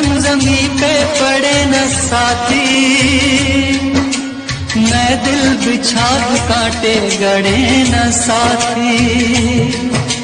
जमजमी पे पड़े न साथी, मैं दिल बिछा कांटे गड़े न साथी।